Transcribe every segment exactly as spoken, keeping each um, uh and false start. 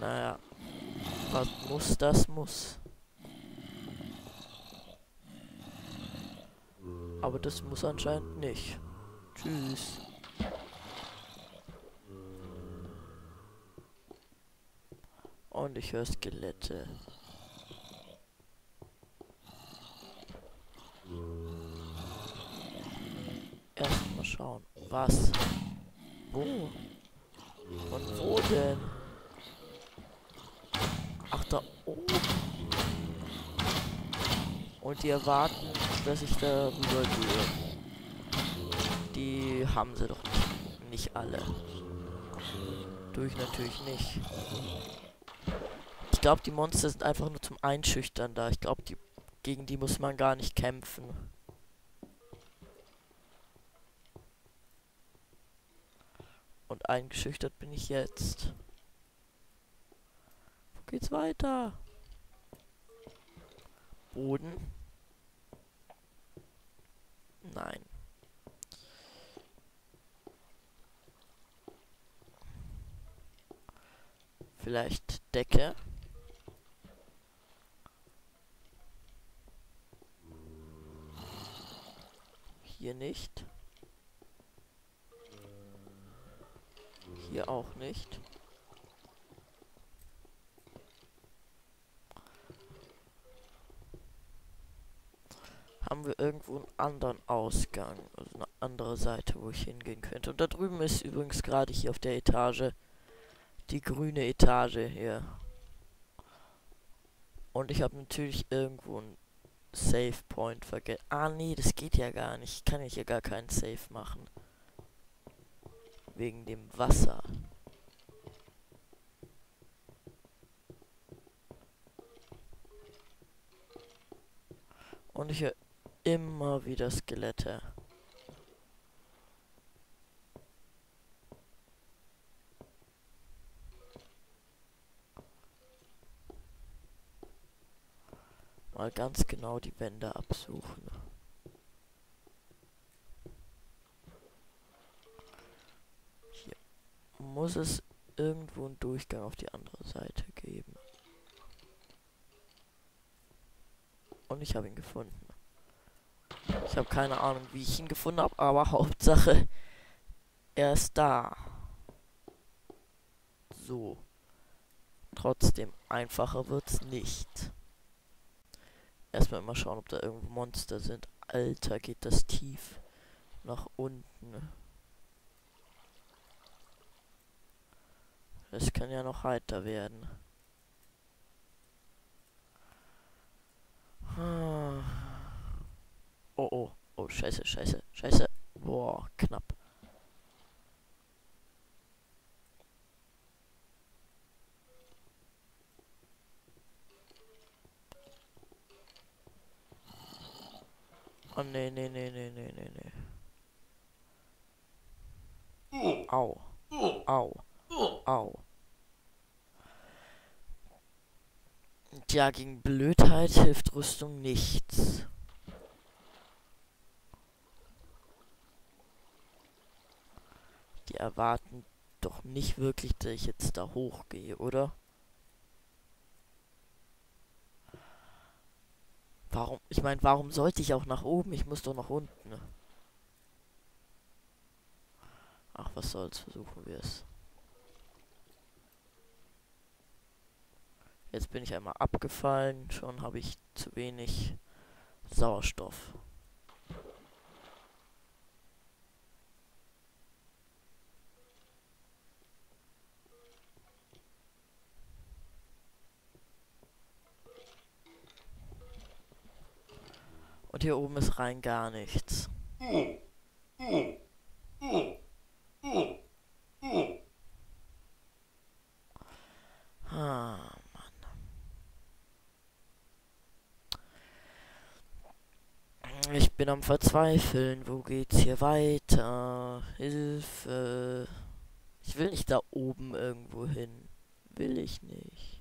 Naja, was muss, das muss. Aber das muss anscheinend nicht. Tschüss. Und ich höre Skelette. Erstmal schauen. Was? Wo? Und wo denn? Ach, da oben. Und die erwarten, dass ich da rübergehe. Die haben sie doch nicht, nicht alle. Tue ich natürlich nicht. Ich glaube, die Monster sind einfach nur zum Einschüchtern da. Ich glaube, die, gegen die muss man gar nicht kämpfen. Und eingeschüchtert bin ich jetzt. Wo geht's weiter? Boden? Nein. Vielleicht Decke? Hier nicht. Hier auch nicht. Haben wir irgendwo einen anderen Ausgang, also eine andere Seite, wo ich hingehen könnte. Und da drüben ist übrigens gerade hier auf der Etage die grüne Etage hier. Und ich habe natürlich irgendwo einen Save Point vergessen. Ah nee, das geht ja gar nicht. Ich kann ja hier gar keinen Save machen. Wegen dem Wasser. Und ich höre immer wieder Skelette. Mal ganz genau die Wände absuchen. Hier muss es irgendwo einen Durchgang auf die andere Seite geben. Und ich habe ihn gefunden. Ich habe keine Ahnung, wie ich ihn gefunden habe, aber Hauptsache, er ist da. So. Trotzdem, einfacher wird's nicht. Erstmal immer schauen, ob da irgendwo Monster sind. Alter, geht das tief nach unten. Das kann ja noch heiter werden. Oh, oh, oh, scheiße, scheiße, scheiße. Boah, knapp. Oh, nee, nee, nee, nee, nee, nee, nee. Au. Au. Au. Ja, gegen Blödheit hilft Rüstung nichts. Die erwarten doch nicht wirklich, dass ich jetzt da hochgehe, oder? Warum? Ich meine, warum sollte ich auch nach oben? Ich muss doch nach unten. Ach, was soll's, versuchen wir es. Jetzt bin ich einmal abgefallen, schon habe ich zu wenig Sauerstoff. Und hier oben ist rein gar nichts. Ah, Mann. Ich bin am Verzweifeln. Wo geht's hier weiter? Hilfe. Ich will nicht da oben irgendwo hin. Will ich nicht.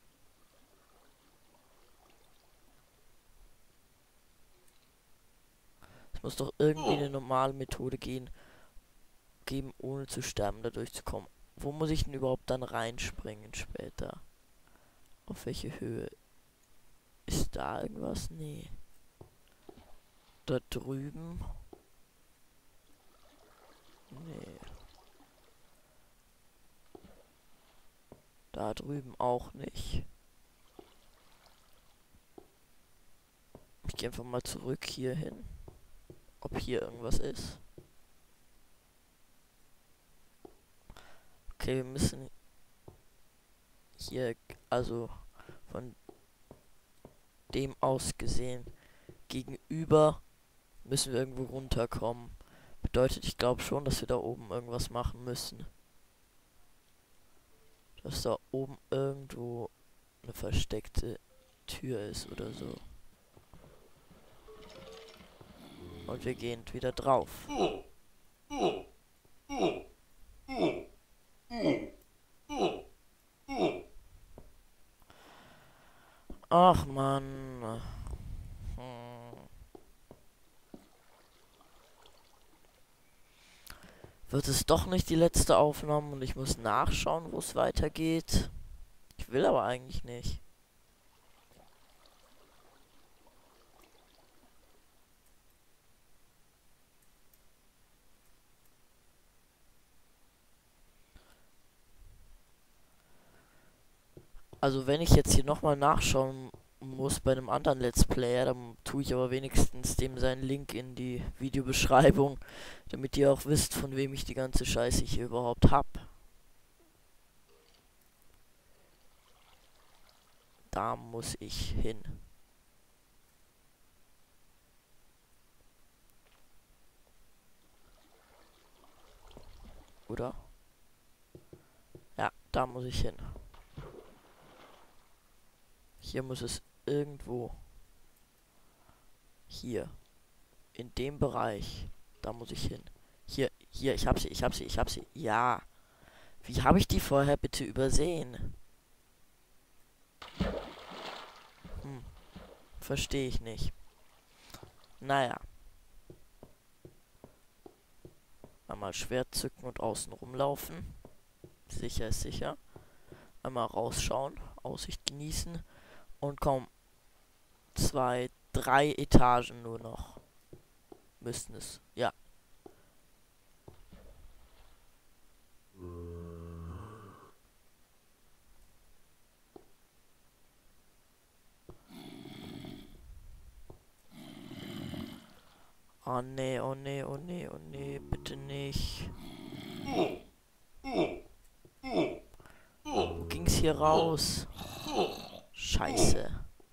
Es muss doch irgendwie eine normale Methode gehen, geben, ohne zu sterben, da durchzukommen. wo muss ich denn überhaupt dann reinspringen später? Auf welche Höhe? Ist da irgendwas? Nee. Da drüben? Nee. Da drüben auch nicht. Ich gehe einfach mal zurück hier hin. Ob hier irgendwas ist. Okay, wir müssen hier, also von dem aus gesehen, gegenüber müssen wir irgendwo runterkommen. Bedeutet, ich glaube schon, dass wir da oben irgendwas machen müssen. Dass da oben irgendwo eine versteckte Tür ist oder so. Und wir gehen wieder drauf. Ach Mann. Hm. Wird es doch nicht die letzte Aufnahme und ich muss nachschauen, wo es weitergeht? Ich will aber eigentlich nicht. Also wenn ich jetzt hier nochmal nachschauen muss bei einem anderen Let's Player, dann tue ich aber wenigstens dem seinen Link in die Videobeschreibung, damit ihr auch wisst, von wem ich die ganze Scheiße hier überhaupt hab. Da muss ich hin. Oder? Ja, da muss ich hin. Hier muss es irgendwo. Hier. In dem Bereich. Da muss ich hin. Hier, hier, ich hab sie, ich hab sie, ich hab sie. Ja. Wie habe ich die vorher bitte übersehen? Hm. Verstehe ich nicht. Naja. Einmal Schwert zücken und außen rumlaufen. Sicher ist sicher. Einmal rausschauen. Aussicht genießen. Und komm. Zwei, drei Etagen nur noch. Müssten es. Ja. Oh nee, oh nee, oh nee, oh nee, bitte nicht. Wo ging's hier raus? Scheiße.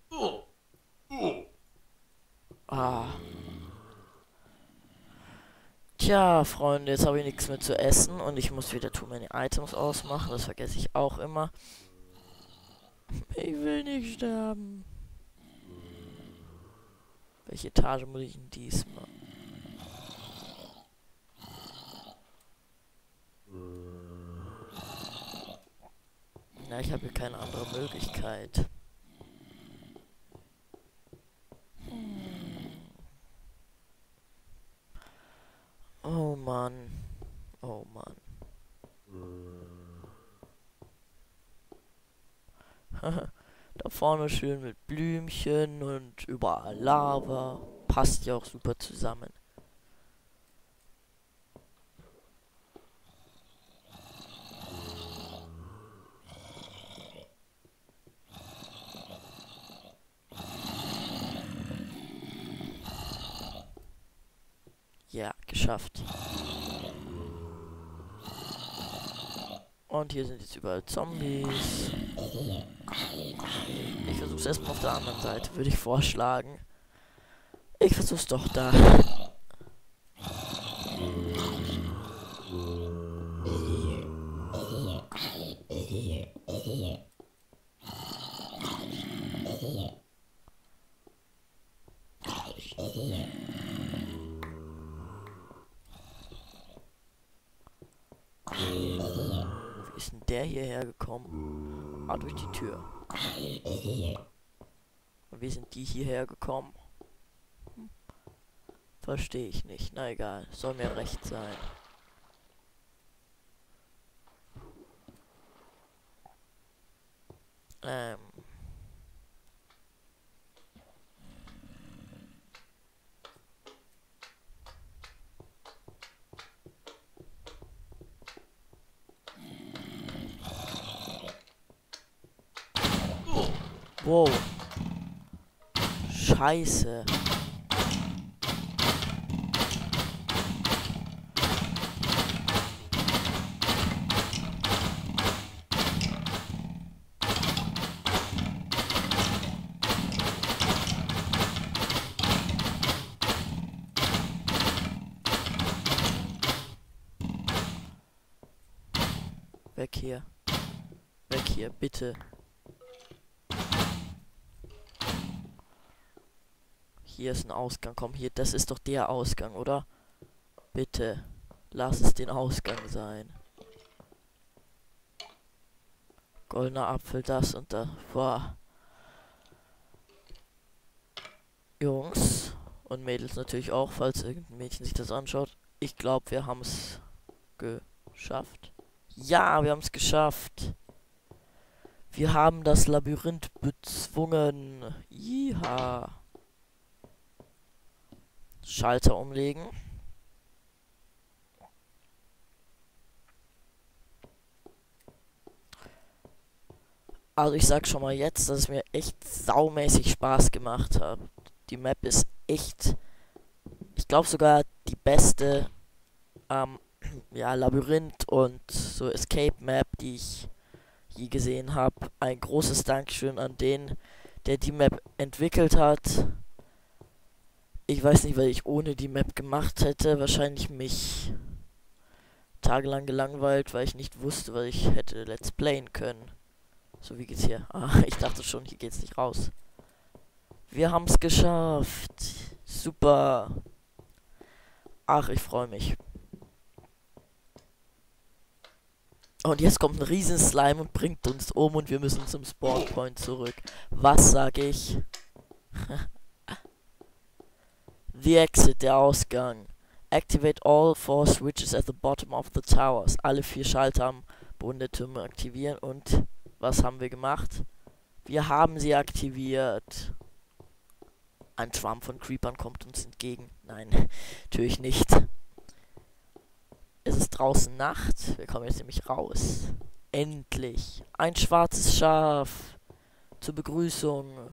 Ah. Tja, Freunde, jetzt habe ich nichts mehr zu essen und ich muss wieder Too Many Items ausmachen. Das vergesse ich auch immer. Ich will nicht sterben. Welche Etage muss ich denn diesmal? Na, ich habe hier keine andere Möglichkeit. Oh Mann. Oh Mann. Da vorne schön mit Blümchen und überall Lava. Passt ja auch super zusammen. Ja, geschafft. Und hier sind jetzt überall Zombies. Ich versuch's erstmal auf der anderen Seite, würde ich vorschlagen. Ich versuch's doch da. Wie ist denn der hierher gekommen? Ah, durch die Tür. Und wie sind die hierher gekommen? Hm. Verstehe ich nicht. Na egal, soll mir recht sein. Ähm. Wow. Scheiße. Weg hier. Weg hier, bitte. Hier ist ein Ausgang. Komm, hier, das ist doch der Ausgang, oder? Bitte, lass es den Ausgang sein. Goldener Apfel, das und da. Boah. Jungs und Mädels natürlich auch, falls irgendein Mädchen sich das anschaut. Ich glaube, wir haben es geschafft. Ja, wir haben es geschafft. Wir haben das Labyrinth bezwungen. Jiha. Schalter umlegen. Also ich sag schon mal jetzt, dass es mir echt saumäßig Spaß gemacht hat. Die Map ist echt, ich glaube sogar die beste ähm, ja, Labyrinth und so Escape Map, die ich je gesehen habe. Ein großes Dankeschön an den, der die Map entwickelt hat. Ich weiß nicht, was ich ohne die Map gemacht hätte. Wahrscheinlich mich tagelang gelangweilt, weil ich nicht wusste, was ich hätte let's playen können. So, wie geht's hier? Ah, ich dachte schon, hier geht's nicht raus. Wir haben's geschafft. Super. Ach, ich freue mich. Und jetzt kommt ein riesen Slime und bringt uns um und wir müssen zum Spawnpoint zurück. Was sag ich? The exit, der Ausgang. Activate all four switches at the bottom of the towers. Alle vier Schalter am Boden der Türme aktivieren. Und was haben wir gemacht? Wir haben sie aktiviert. Ein Schwarm von Creepern kommt uns entgegen. Nein, natürlich nicht. Es ist draußen Nacht. Wir kommen jetzt nämlich raus. Endlich. Ein schwarzes Schaf. Zur Begrüßung.